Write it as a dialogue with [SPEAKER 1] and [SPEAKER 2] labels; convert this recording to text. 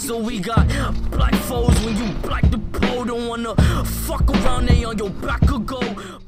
[SPEAKER 1] So we got black foes when you black the pole. Don't wanna fuck around, they on your back or go.